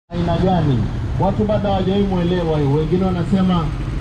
aina gani? Watu bado hawajaimuelewa hiyo. Wengine wanasema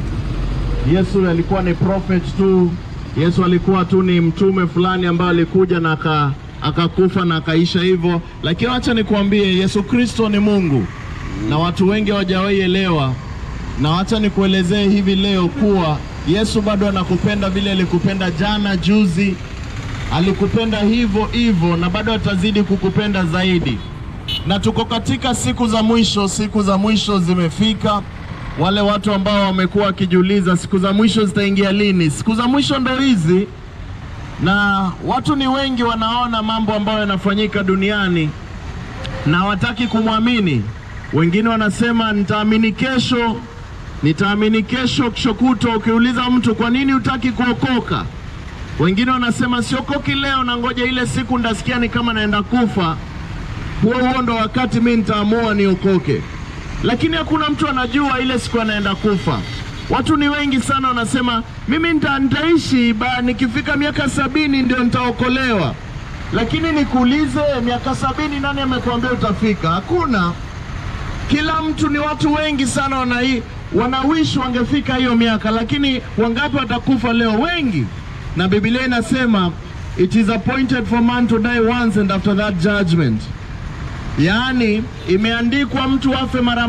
Yesu alikuwa ni prophet tu. Yesu alikuwa tu ni mtume fulani ambaye alikuja na akakufa na akaisha hivyo. Lakini acha nikuambie, Yesu Kristo ni Mungu. Na watu wengi hawajawahi elewa. Na acha nikuelezee hivi leo kuwa Yesu bado anakupenda vile alikupenda jana, juzi. Alikupenda hivyo hivyo na bado atazidi kukupenda zaidi. Na tuko katika siku za mwisho. Siku za mwisho zimefika. Wale watu ambao wamekuwa wakijiuliza siku za mwisho zitaingia lini? Siku za mwisho ndo hizi. Na watu ni wengi wanaona mambo ambayo yanafanyika duniani na hawataki kumwamini. Wengine wanasema nitaamini kesho, nitaamini kesho, kesho kutwa. Ukiuliza mtu kwa nini hutaki kuokoka, wengine wanasema siokoki leo na ngoja ile siku ndasikia ni kama naenda kufa, huo ndo wakati mimi nitaamua niokoke. Lakini hakuna mtu anajua ile siku anaenda kufa. Watu ni wengi sana wanasema mimi nitaishi nikifika miaka 70 ndio nitaokolewa. Lakini nikuulize, miaka 70 nani amekwambia utafika? Hakuna. Kila mtu, ni watu wengi sana wanawish wangefika hiyo miaka, lakini wangapi watakufa leo? Wengi. Na Biblia inasema it is appointed for man to die once and after that judgment. Yaani imeandikwa mtu afe mara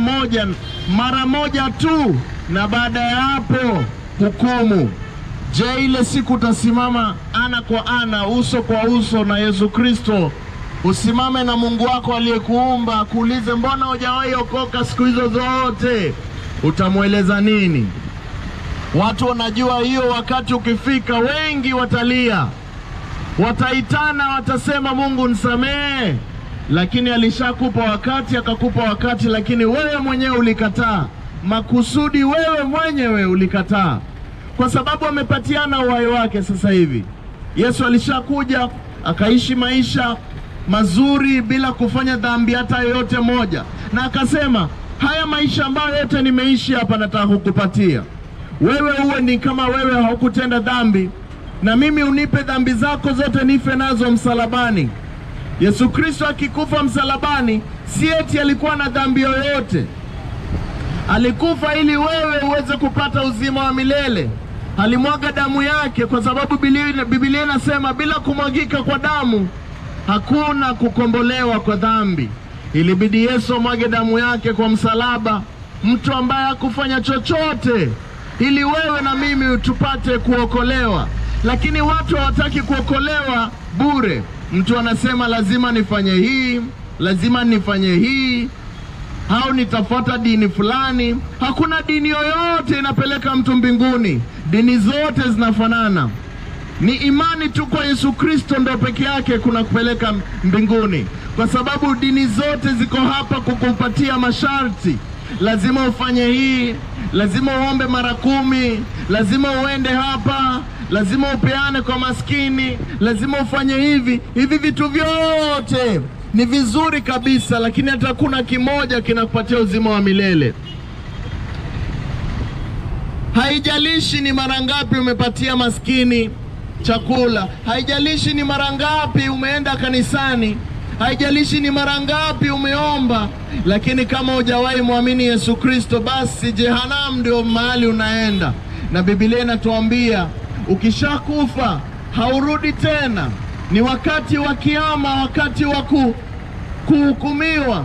moja tu, na baada ya hapo hukumu. Je, ile siku utasimama ana kwa ana, uso kwa uso na Yesu Kristo? Usimame na Mungu wako aliyekuumba, kuulize mbona hujawahi okoka siku hizo zote? Utamueleza nini? Watu wanajua hiyo wakati ukifika wengi watalia. Wataitana, watasema Mungu nisamehe. Lakini alishakupa wakati, akakupa wakati, lakini wewe mwenyewe ulikataa. Makusudi wewe mwenyewe ulikataa. Kwa sababu amepatiana uhai wake sasa hivi. Yesu alishakuja, akaishi maisha mazuri bila kufanya dhambi hata yoyote moja. Na akasema, haya maisha ambayo yote nimeishi hapa nataka kukupatia. Wewe uwe ni kama wewe haukutenda dhambi, na mimi unipe dhambi zako zote nife nazo msalabani. Yesu Kristo akikufa msalabani, si eti alikuwa na dhambi yoyote. Alikufa ili wewe uweze kupata uzima wa milele. Alimwaga damu yake kwa sababu Biblia inasema bila kumwagika kwa damu hakuna kukombolewa kwa dhambi. Ilibidi Yesu mwage damu yake kwa msalaba, mtu ambaye hakufanya chochote, ili wewe na mimi tupate kuokolewa. Lakini watu hawataki kuokolewa bure. Mtu anasema lazima nifanye hii, lazima nifanye hii, au nitafuata dini fulani. Hakuna dini yoyote inapeleka mtu mbinguni. Dini zote zinafanana. Ni imani tu kwa Yesu Kristo ndio peke yake kuna kupeleka mbinguni. Kwa sababu dini zote ziko hapa kukupatia masharti. Lazima ufanye hii, lazima uombe mara 10, lazima uende hapa, lazima upeane kwa maskini, lazima ufanye hivi. Hivi vitu vyote ni vizuri kabisa, lakini hata kuna kimoja kinakupatia uzima wa milele. Haijalishi ni mara ngapi umepatia maskini chakula, haijalishi ni mara ngapi umeenda kanisani, haijalishi ni mara ngapi umeomba, lakini kama hujawahi muamini Yesu Kristo, basi jehanamu ndio mahali unaenda. Na Biblia inatuambia ukishakufa haurudi tena. Ni wakati wa kiyama, wakati wa kuhukumiwa.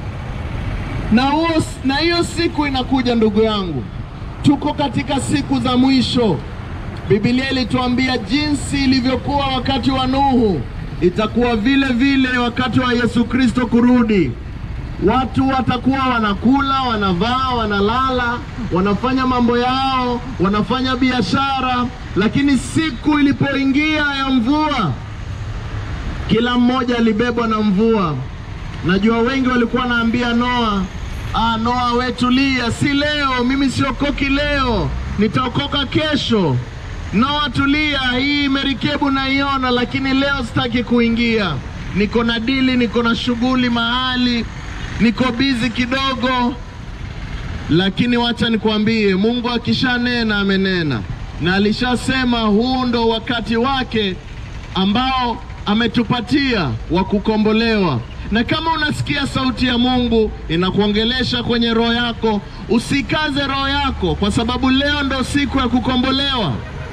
Na hiyo siku inakuja, ndugu yangu. Tuko katika siku za mwisho. Biblia ilituambia jinsi ilivyokuwa wakati wa Nuhu, itakuwa vile vile wakati wa Yesu Kristo kurudi. Watu watakuwa wanakula, wanavaa, wanalala, wanafanya mambo yao, wanafanya biashara. Lakini siku ilipoingia ya mvua, kila mmoja alibebwa na mvua. Najua wengi walikuwa wanaambia Noa, Noa wewe tulia, si leo, mimi siokoki leo, nitaokoka kesho. Noa tulia, hii merikebu naiona, lakini leo sitaki kuingia. Niko na dili, niko na shughuli mahali, niko busy kidogo. Lakini wacha nikwambie, Mungu akishanena amenena. Na alishasema huu ndo wakati wake ambao ametupatia wa kukombolewa. Na kama unasikia sauti ya Mungu inakuongelesha kwenye roho yako, usikaze roho yako, kwa sababu leo ndo siku ya kukombolewa.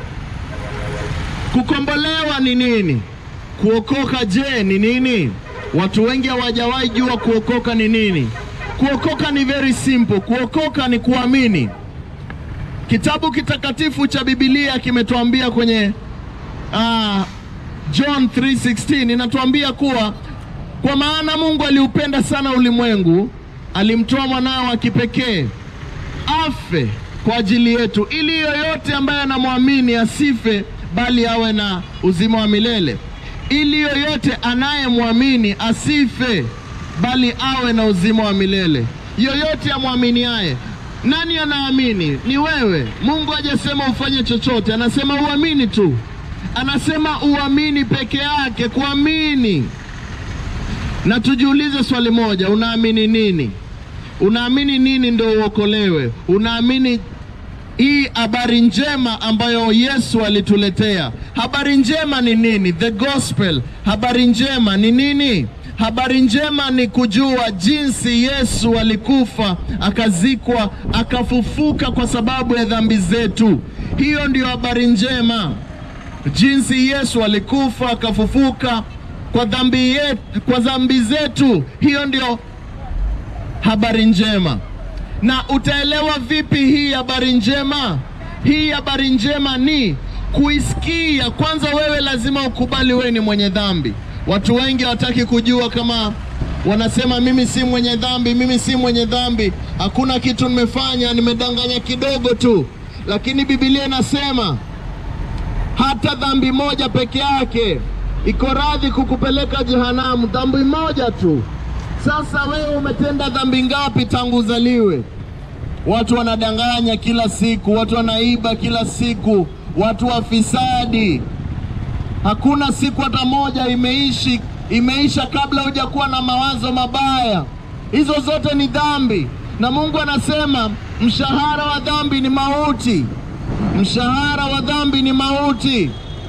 Kukombolewa ni nini? Kuokoka je ni nini? Watu wengi hawajawahi jua kuokoka ni nini. Kuokoka ni very simple. Kuokoka ni kuamini. Kitabu kitakatifu cha Biblia kimetuambia kwenye John 3:16 inatuambia kuwa kwa maana Mungu aliupenda sana ulimwengu, alimtoa mwanawe wa kipekee afe kwa ajili yetu, ili yoyote ambaye anamwamini asife bali awe na uzima wa milele. Ili yoyote anayemwamini asife bali awe na uzima wa milele. Yoyote amwaminiaye. Nani anaamini? Ni wewe. Mungu hajasema ufanye chochote, anasema uamini tu. Anasema uamini peke yake, kuamini. Na tujiulize swali moja, unaamini nini? Unaamini nini ndio uokolewe? Unaamini hii habari njema ambayo Yesu alituletea? Habari njema ni nini? The gospel. Habari njema ni nini? Habari njema ni kujua jinsi Yesu alikufa, akazikwa, akafufuka kwa sababu ya dhambi zetu. Hiyo ndio habari njema. Jinsi Yesu alikufa, akafufuka kwa dhambi zetu. Hiyo ndio habari njema. Na utaelewa vipi hii habari njema? Hii habari njema ni kuisikia. Kwanza wewe lazima ukubali wewe ni mwenye dhambi. Watu wengi hawataki kujua, kama wanasema mimi si mwenye dhambi, mimi si mwenye dhambi, hakuna kitu nimefanya, nimedanganya kidogo tu. Lakini Biblia inasema hata dhambi moja peke yake iko radhi kukupeleka jehanamu, dhambi moja tu. Sasa wewe umetenda dhambi ngapi tangu uzaliwe? Watu wanadanganya kila siku, watu wanaiba kila siku, watu wafisadi. Hakuna siku hata moja imeisha kabla hujakuwa na mawazo mabaya. Hizo zote ni dhambi. Na Mungu anasema mshahara wa dhambi ni mauti. Mshahara wa dhambi ni mauti.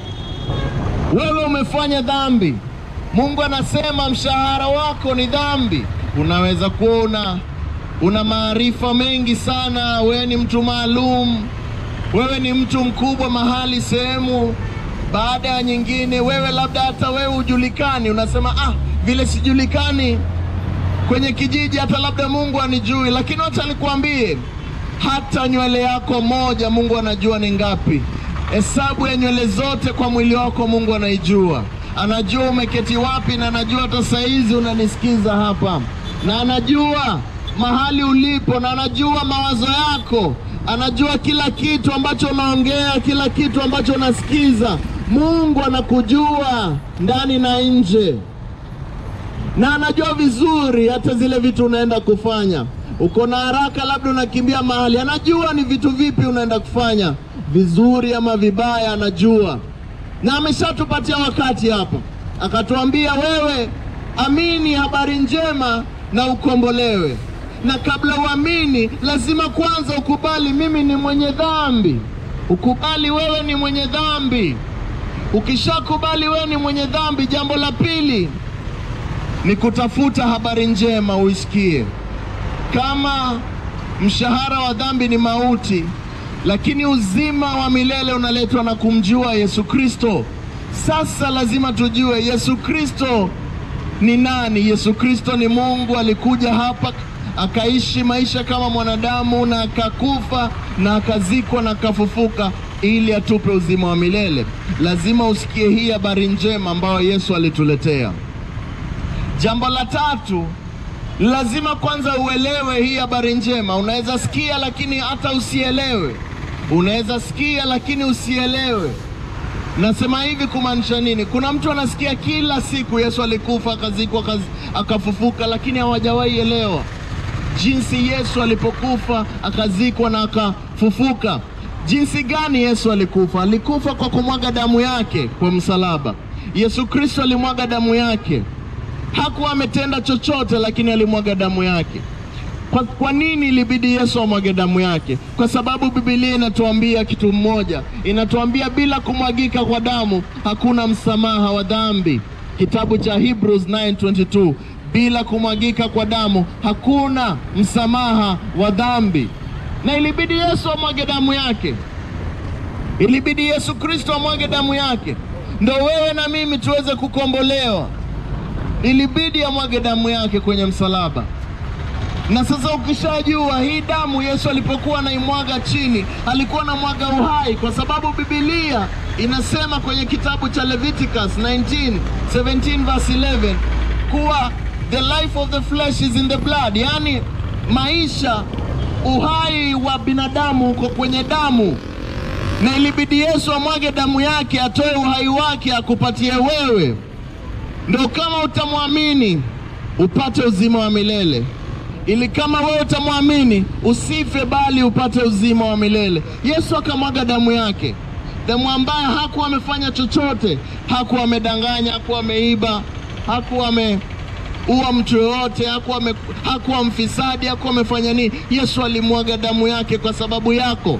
Wewe umefanya dhambi, Mungu anasema mshahara wako ni dhambi. Unaweza kuwa una maarifa mengi sana, wewe ni mtu maalum, wewe ni mtu mkubwa mahali sehemu baada ya nyingine, wewe labda hata wewe hujulikani, unasema vile sijulikani kwenye kijiji, hata labda Mungu anijui. Lakini acha nikwambie, hata nywele yako moja Mungu anajua ni ngapi. Hesabu ya nywele zote kwa mwili wako Mungu anaijua. Anajua umeketi wapi, na anajua hata saizi unanisikiza hapa, na anajua mahali ulipo, na anajua mawazo yako, anajua kila kitu ambacho unaongea, kila kitu ambacho unasikiza. Mungu anakujua ndani na nje, na anajua vizuri hata zile vitu unaenda kufanya. Uko na haraka, labda unakimbia mahali, anajua ni vitu vipi unaenda kufanya, vizuri ama vibaya, anajua. Na ameshatupatia wakati hapa, akatuambia wewe amini habari njema na ukombolewe. Na kabla uamini, lazima kwanza ukubali mimi ni mwenye dhambi. Ukubali wewe ni mwenye dhambi. Ukishakubali wewe ni mwenye dhambi, jambo la pili ni kutafuta habari njema uisikie. Kama mshahara wa dhambi ni mauti, lakini uzima wa milele unaletwa na kumjua Yesu Kristo. Sasa lazima tujue Yesu Kristo ni nani. Yesu Kristo ni Mungu, alikuja hapa akaishi maisha kama mwanadamu, na akakufa na akazikwa na akafufuka ili atupe uzima wa milele. Lazima usikie hii habari njema ambayo Yesu alituletea. Jambo la tatu, lazima kwanza uelewe hii habari njema. Unaweza sikia lakini hata usielewe. Unaweza sikia lakini usielewe. Nasema hivi kumaanisha nini? Kuna mtu anasikia kila siku Yesu alikufa, akazikwa, akafufuka, lakini hawajawahi elewa jinsi Yesu alipokufa, akazikwa na akafufuka. Jinsi gani Yesu alikufa? Alikufa kwa kumwaga damu yake kwa msalaba. Yesu Kristo alimwaga damu yake. Hakuwa ametenda chochote, lakini alimwaga damu yake. Kwa nini ilibidi Yesu amwage damu yake? Kwa sababu Biblia inatuambia kitu mmoja. Inatuambia bila kumwagika kwa damu hakuna msamaha wa dhambi. Kitabu cha Hebrews 9:22. bila kumwagika kwa damu hakuna msamaha wa dhambi. Na ilibidi Yesu amwage damu yake. Ilibidi Yesu Kristo amwage damu yake ndio wewe na mimi tuweze kukombolewa. Ilibidi amwage damu yake kwenye msalaba. Na sasa ukishajua hii damu Yesu alipokuwa anaimwaga chini, alikuwa anamwaga uhai, kwa sababu Biblia inasema kwenye kitabu cha Leviticus 19:17 verse 11 kuwa the life of the flesh is in the blood, yani maisha, uhai wa binadamu uko kwenye damu. Na ilibidi Yesu amwage damu yake, atoe uhai wake akupatie wewe. Ndio kama utamwamini upate uzima wa milele. Ili kama wewe utamwamini usife bali upate uzima wa milele. Yesu akamwaga damu yake. Damu ambayo hakuwa amefanya chochote, hakuwa amedanganya, hakuwa ameiba, hakuwa ameua mtu yote, hakuwa mfisadi, hakuwa amefanya nini. Yesu alimwaga damu yake kwa sababu yako.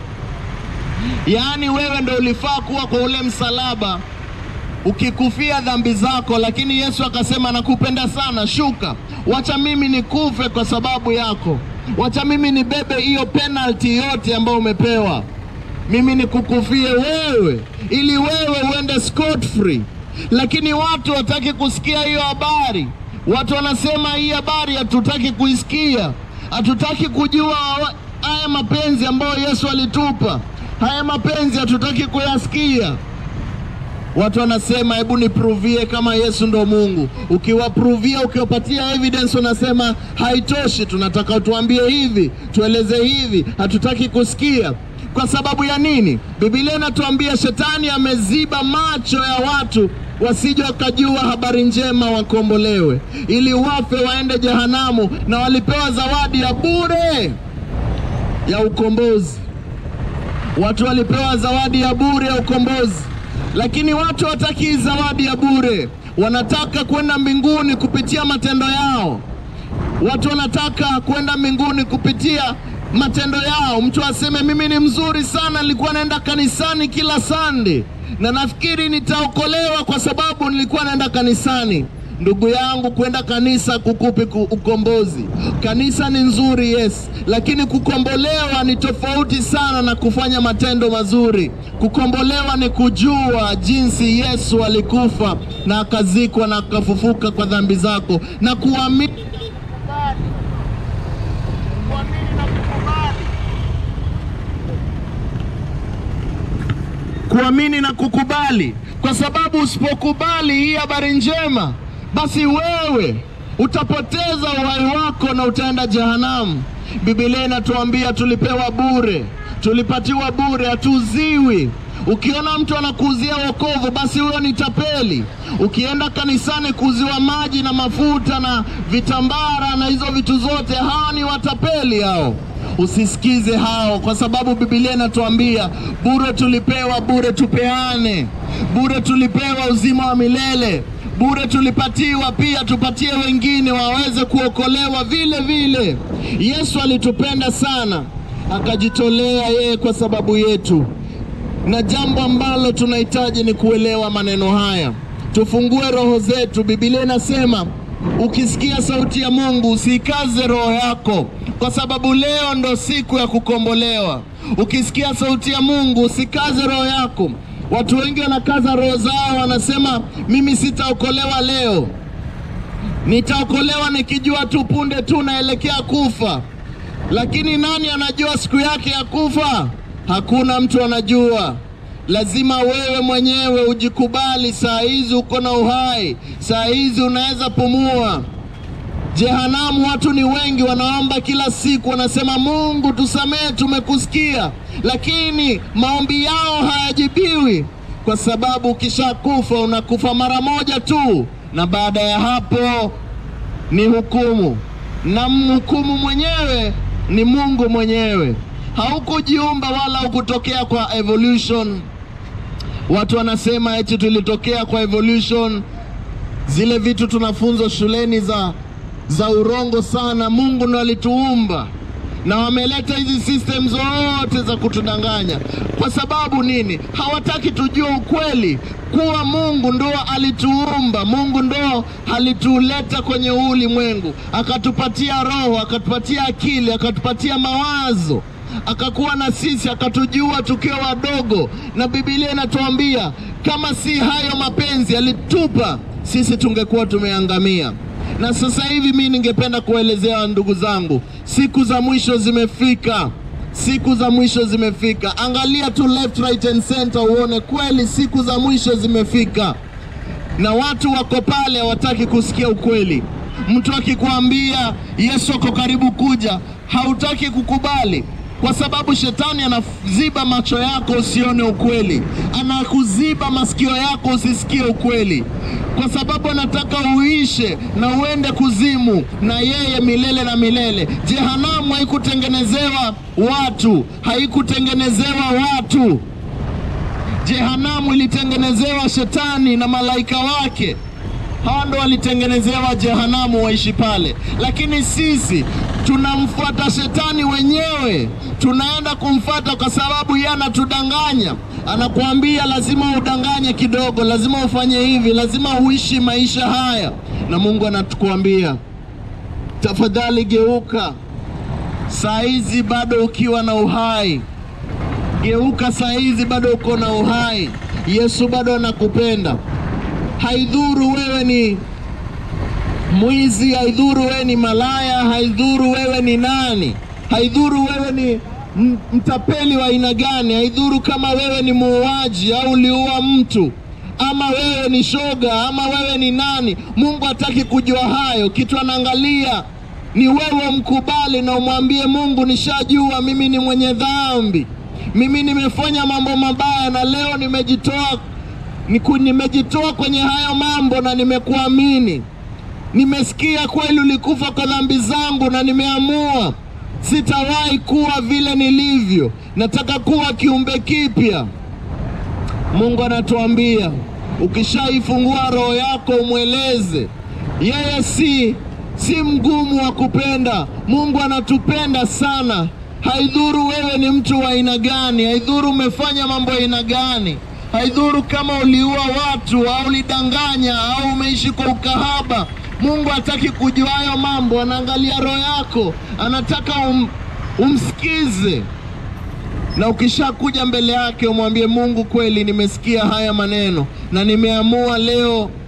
Yaani wewe ndio ulifaa kuwa kwa ule msalaba ukikufia dhambi zako, lakini Yesu akasema nakupenda sana, shuka, wacha mimi nikufe kwa sababu yako. Wacha mimi nibebe hiyo penalty yote ambayo umepewa. Mimi nikukufie wewe ili wewe uende scot free. Lakini watu wataki kusikia hiyo habari. Watu wanasema hii habari hatutaki kuisikia. Hatutaki kujua haya mapenzi ambayo Yesu alitupa. Haya mapenzi hatutaki kuyasikia. Watu wanasema hebu niprovie kama Yesu ndo Mungu. Ukiwaprovia, ukiwapatia evidence, wanasema haitoshi, tunataka utuambie hivi, tueleze hivi. Hatutaki kusikia. Kwa sababu ya nini? Biblia inatuambia shetani ameziba macho ya watu wasije wakajua habari njema wakombolewe, ili wafe waende jehanamu. Na walipewa zawadi ya bure ya ukombozi. Watu walipewa zawadi ya bure ya ukombozi. Lakini watu wataki zawadi ya bure. Wanataka kwenda mbinguni kupitia matendo yao. Watu wanataka kwenda mbinguni kupitia matendo yao. Mtu aseme mimi ni mzuri sana, nilikuwa naenda kanisani kila Sunday na nafikiri nitaokolewa kwa sababu nilikuwa naenda kanisani. Ndugu yangu, kwenda kanisa kukupi ukombozi. Kanisa ni nzuri, yes, lakini kukombolewa ni tofauti sana na kufanya matendo mazuri. Kukombolewa ni kujua jinsi Yesu alikufa na akazikwa na akafufuka kwa dhambi zako, na kuamini na kukubali. Kwa sababu usipokubali hii habari njema, basi wewe utapoteza uhai wako na utaenda jehanamu. Biblia inatuambia tulipewa bure, tulipatiwa bure, hatuuziwi. Ukiona mtu anakuuzia wokovu, basi huyo ni tapeli. Ukienda kanisani kuuziwa maji na mafuta na vitambara na hizo vitu zote, hao ni watapeli hao. Usisikize hao, kwa sababu Biblia inatuambia bure tulipewa, bure tupeane. Bure tulipewa uzima wa milele. Bure tulipatiwa pia tupatie wengine waweze kuokolewa vile vile. Yesu alitupenda sana, akajitolea yeye kwa sababu yetu. Na jambo ambalo tunahitaji ni kuelewa maneno haya. Tufungue roho zetu. Biblia inasema ukisikia sauti ya Mungu usikaze roho yako, kwa sababu leo ndo siku ya kukombolewa. Ukisikia sauti ya Mungu usikaze roho yako. Watu wengi wanakaza roho zao, wanasema mimi sitaokolewa leo. Nitaokolewa nikijua tu punde tu naelekea kufa. Lakini nani anajua siku yake ya kufa? Hakuna mtu anajua. Lazima wewe mwenyewe ujikubali. Saa hizi uko na uhai, saa hizi unaweza pumua. Jehanamu watu ni wengi, wanaomba kila siku, wanasema Mungu tusamehe, tumekusikia, lakini maombi yao hayajibiwi. Kwa sababu ukishakufa unakufa mara moja tu, na baada ya hapo ni hukumu. Na mhukumu mwenyewe ni Mungu mwenyewe. Haukujiumba wala hukutokea kwa evolution. Watu wanasema eti tulitokea kwa evolution. Zile vitu tunafunzwa shuleni za urongo sana. Mungu ndo alituumba. na wameleta hizi systems zote za kutudanganya. Kwa sababu nini? Hawataki tujue ukweli kuwa Mungu ndo alituumba, Mungu ndo alituleta kwenye ulimwengu, akatupatia roho, akatupatia akili, akatupatia mawazo, akakuwa na sisi, akatujua tukiwa wadogo. Na Biblia inatuambia kama si hayo mapenzi alitupa, sisi tungekuwa tumeangamia. Na sasa hivi mimi ningependa kuelezea ndugu zangu, siku za mwisho zimefika. Siku za mwisho zimefika. Angalia tu left, right and center uone kweli siku za mwisho zimefika. Na watu wako pale hawataki kusikia ukweli. Mtu akikwambia Yesu ako karibu kuja, hautaki kukubali. Kwa sababu shetani anaziba macho yako usione ukweli. Anakuziba masikio yako usisikie ukweli. Kwa sababu anataka uishe na uende kuzimu na yeye milele na milele. Jehanamu haikutengenezewa watu, haikutengenezewa watu. Jehanamu ilitengenezewa shetani na malaika wake. Hao ndo walitengenezewa jehanamu waishi pale. Lakini sisi tunamfuata shetani wenyewe. Tunaenda kumfuata kwa sababu yeye anatudanganya. Anakuambia lazima udanganye kidogo, lazima ufanye hivi, lazima uishi maisha haya. Na Mungu anatukuambia, tafadhali geuka. Saa hizi bado ukiwa na uhai. Geuka saa hizi bado uko na uhai. Yesu bado anakupenda. Haidhuru wewe ni mwizi, haidhuru wewe ni malaya, haidhuru wewe ni nani, haidhuru wewe ni mtapeli wa aina gani, haidhuru kama wewe ni muuaji au uliua mtu, ama wewe ni shoga, ama wewe ni nani. Mungu hataki kujua hayo. Kitu anaangalia ni wewe mkubali na umwambie Mungu, nishajua mimi ni mwenye dhambi, mimi nimefanya mambo mabaya na leo nimejitoa kwenye hayo mambo na nimekuamini. Nimesikia kweli ulikufa kwa dhambi zangu na nimeamua sitawahi kuwa vile nilivyo. Nataka kuwa kiumbe kipya. Mungu anatuambia ukishaifungua roho yako umweleze. Yeye si mgumu wa kupenda. Mungu anatupenda sana. Haidhuru wewe ni mtu wa aina gani, haidhuru umefanya mambo ya aina gani, haidhuru kama uliua watu au ulidanganya au umeishi kwa ukahaba. Mungu hataki kujua hayo mambo. Anaangalia roho yako. Anataka umsikize. Na ukishakuja mbele yake umwambie Mungu, kweli nimesikia haya maneno na nimeamua leo